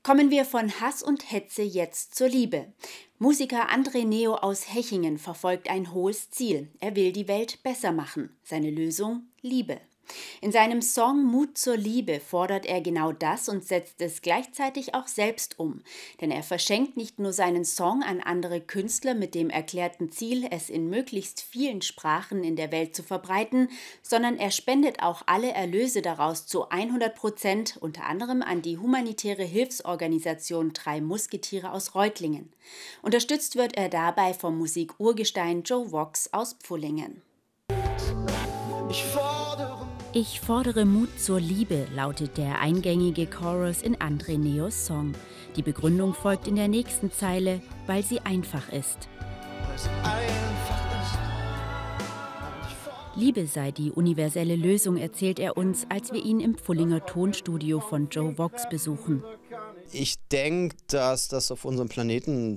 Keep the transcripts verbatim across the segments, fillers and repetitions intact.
Kommen wir von Hass und Hetze jetzt zur Liebe. Musiker André Neo aus Hechingen verfolgt ein hohes Ziel. Er will die Welt besser machen. Seine Lösung: Liebe. In seinem Song Mut zur Liebe fordert er genau das und setzt es gleichzeitig auch selbst um. Denn er verschenkt nicht nur seinen Song an andere Künstler mit dem erklärten Ziel, es in möglichst vielen Sprachen in der Welt zu verbreiten, sondern er spendet auch alle Erlöse daraus zu hundert Prozent, unter anderem an die humanitäre Hilfsorganisation Drei Musketiere aus Reutlingen. Unterstützt wird er dabei vom Musikurgestein Joe Vox aus Pfullingen. Ich fordere Ich fordere Mut zur Liebe, lautet der eingängige Chorus in André Neos Song. Die Begründung folgt in der nächsten Zeile, weil sie einfach ist. es einfach ist. Liebe sei die universelle Lösung, erzählt er uns, als wir ihn im Pfullinger Tonstudio von Joe Vox besuchen. Ich denke, dass das auf unserem Planeten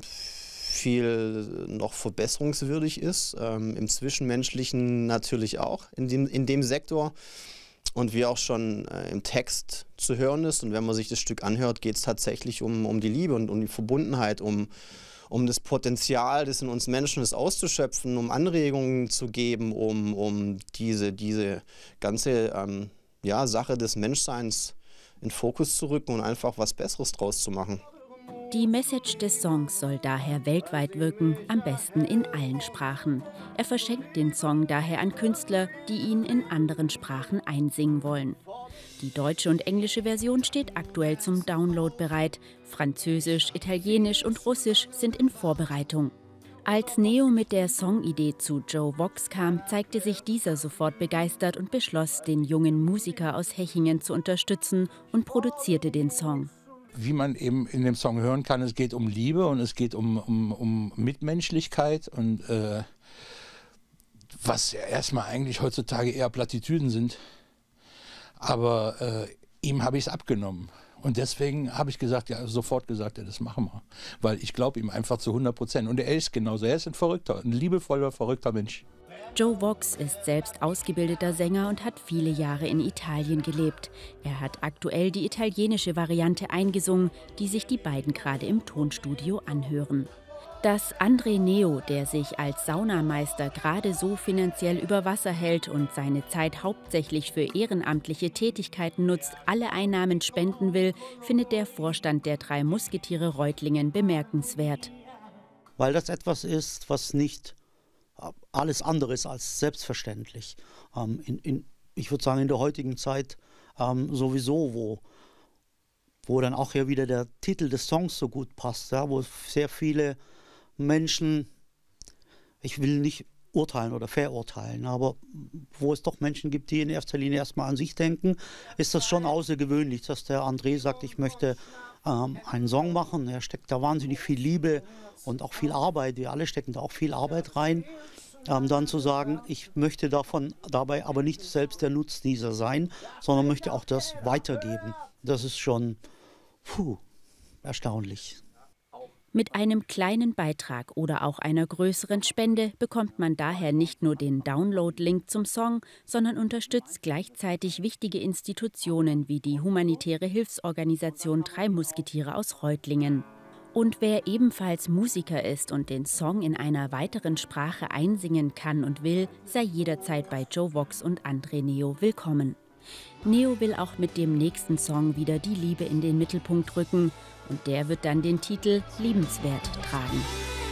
viel noch verbesserungswürdig ist, ähm, im Zwischenmenschlichen natürlich auch, in dem, in dem Sektor. Und wie auch schon äh, im Text zu hören ist, und wenn man sich das Stück anhört, geht es tatsächlich um, um die Liebe und um die Verbundenheit, um, um das Potenzial, das in uns Menschen ist, auszuschöpfen, um Anregungen zu geben, um, um diese, diese ganze ähm, ja, Sache des Menschseins in Fokus zu rücken und einfach was Besseres draus zu machen. Die Message des Songs soll daher weltweit wirken, am besten in allen Sprachen. Er verschenkt den Song daher an Künstler, die ihn in anderen Sprachen einsingen wollen. Die deutsche und englische Version steht aktuell zum Download bereit. Französisch, Italienisch und Russisch sind in Vorbereitung. Als Neo mit der Songidee zu Joe Vox kam, zeigte sich dieser sofort begeistert und beschloss, den jungen Musiker aus Hechingen zu unterstützen und produzierte den Song. Wie man eben in dem Song hören kann, es geht um Liebe und es geht um, um, um Mitmenschlichkeit und äh, was ja erstmal eigentlich heutzutage eher Plattitüden sind. Aber äh, ihm habe ich es abgenommen. Und deswegen habe ich gesagt, ja, sofort gesagt, ja, das machen wir. Weil ich glaube ihm einfach zu hundert Prozent. Und er ist genauso, er ist ein Verrückter, ein liebevoller, verrückter Mensch. Joe Vox ist selbst ausgebildeter Sänger und hat viele Jahre in Italien gelebt. Er hat aktuell die italienische Variante eingesungen, die sich die beiden gerade im Tonstudio anhören. Dass André Neo, der sich als Saunameister gerade so finanziell über Wasser hält und seine Zeit hauptsächlich für ehrenamtliche Tätigkeiten nutzt, alle Einnahmen spenden will, findet der Vorstand der Drei Musketiere Reutlingen bemerkenswert. Weil das etwas ist, was nicht alles andere ist als selbstverständlich. Ähm, in, in, ich würde sagen, in der heutigen Zeit ähm, sowieso, wo, wo dann auch ja wieder der Titel des Songs so gut passt, ja, wo sehr viele Menschen, ich will nicht urteilen oder verurteilen, aber wo es doch Menschen gibt, die in erster Linie erstmal an sich denken, ist das schon außergewöhnlich, dass der André sagt, ich möchte ähm, einen Song machen. Er steckt da wahnsinnig viel Liebe und auch viel Arbeit. Wir alle stecken da auch viel Arbeit rein. Ähm, dann zu sagen, ich möchte davon dabei aber nicht selbst der Nutznießer sein, sondern möchte auch das weitergeben. Das ist schon puh, erstaunlich. Mit einem kleinen Beitrag oder auch einer größeren Spende bekommt man daher nicht nur den Download-Link zum Song, sondern unterstützt gleichzeitig wichtige Institutionen wie die humanitäre Hilfsorganisation Drei Musketiere aus Reutlingen. Und wer ebenfalls Musiker ist und den Song in einer weiteren Sprache einsingen kann und will, sei jederzeit bei Joe Vox und André Neo willkommen. Neo will auch mit dem nächsten Song wieder die Liebe in den Mittelpunkt rücken und der wird dann den Titel Liebenswert tragen.